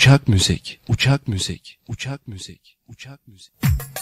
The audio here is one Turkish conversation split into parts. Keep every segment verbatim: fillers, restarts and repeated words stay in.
Uçak müzik, uçak müzik, uçak müzik, uçak müzik.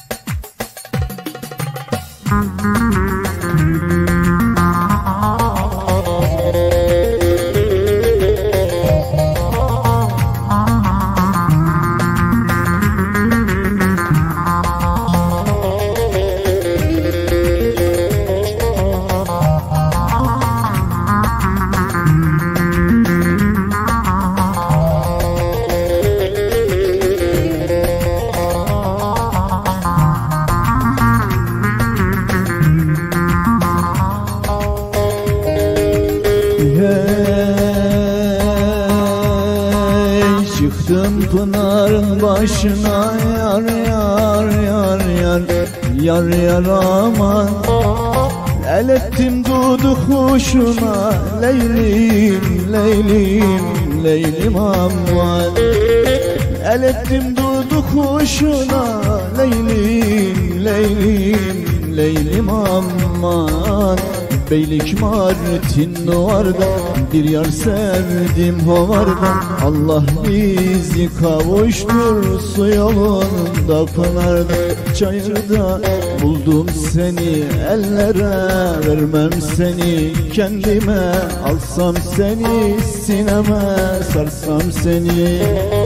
Çıktım pınarın başına yar yar yar yar yar yar aman. El ettim dudu kuşuna leylim leylim leylim aman. El ettim dudu kuşuna leylim leylim leylim aman. Beylik Martin varda bir yar sevdim hovarda. Allah bizi kavuştursun yolunda pınarda. Çayırda buldum seni ellere vermem seni kendime. Alsam seni sineme sarsam seni.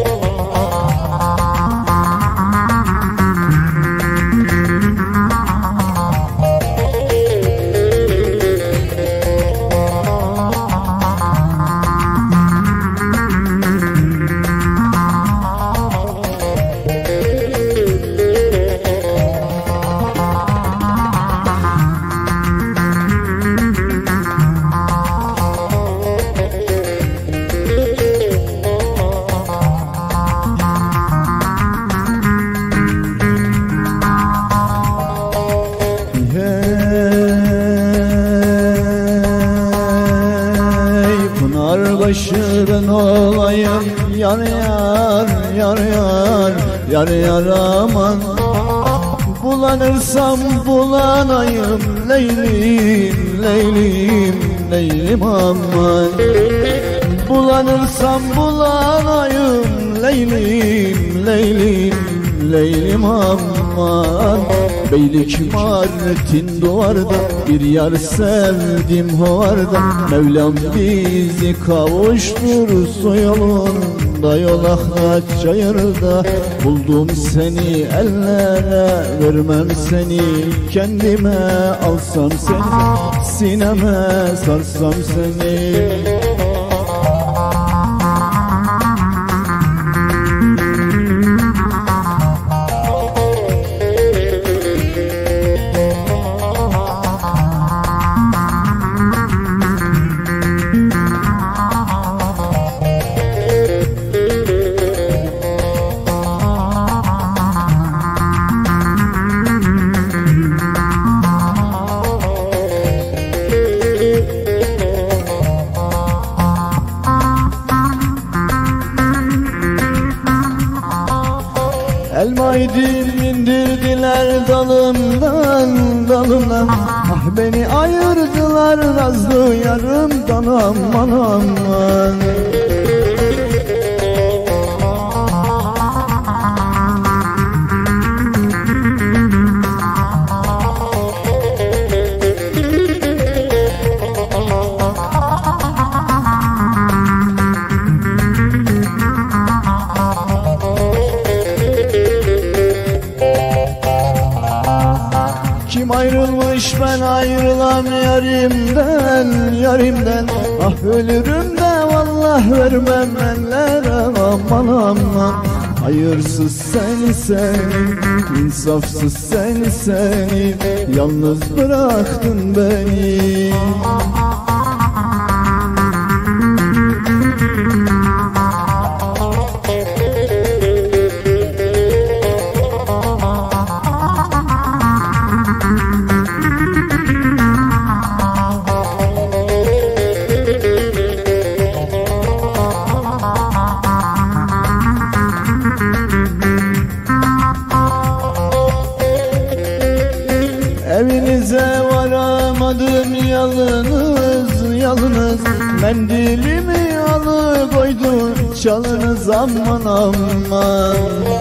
Başırın olayım yar yar yar yar yar yar aman. Bulanırsam bulanayım leylim leylim leylim aman. Bulanırsam bulanayım leylim leylim leylim aman. Beylik Martin duvarda bir yar sevdim hovarda. Mevlam bizi kavuştursun yolunda yolakla çayırda. Buldum seni ellere vermem seni kendime. Alsam seni sineme sarsam seni. Elmayı indirdiler dalımdan dalımdan. Ah beni ayırdılar nazlı yarımdan aman aman. Kim ayrılmış ben ayrılam yarimden yarimden. Ah ölürüm de vallah vermem ellere aman aman. Hayırsız seni seni, insafsız seni seni, yalnız bıraktın beni. Evinize varamadım yalnız yalnız. Mendilimi alıkoydun çalınız aman aman.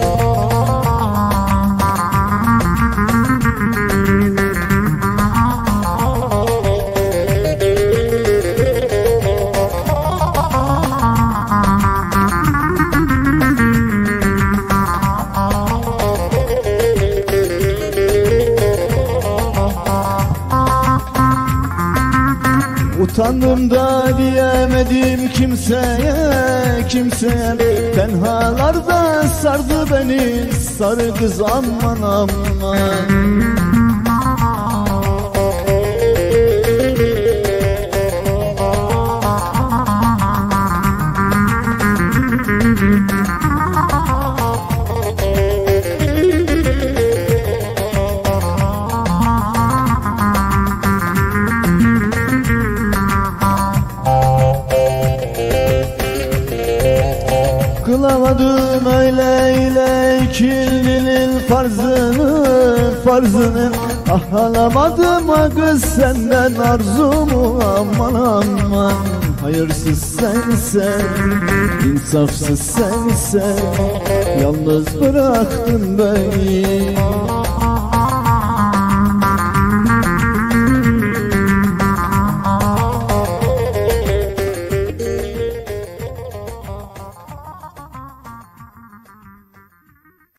Utandım da diyemedim kimseye, kimseye. Tenhalarda sardı beni sarı kız aman aman. Kılamadım öyle ile ikilinin farzını, farzını. Ah alamadım ha kız senden arzumu aman aman. Hayırsız sensen, insafsız sensen, yalnız bıraktın beni.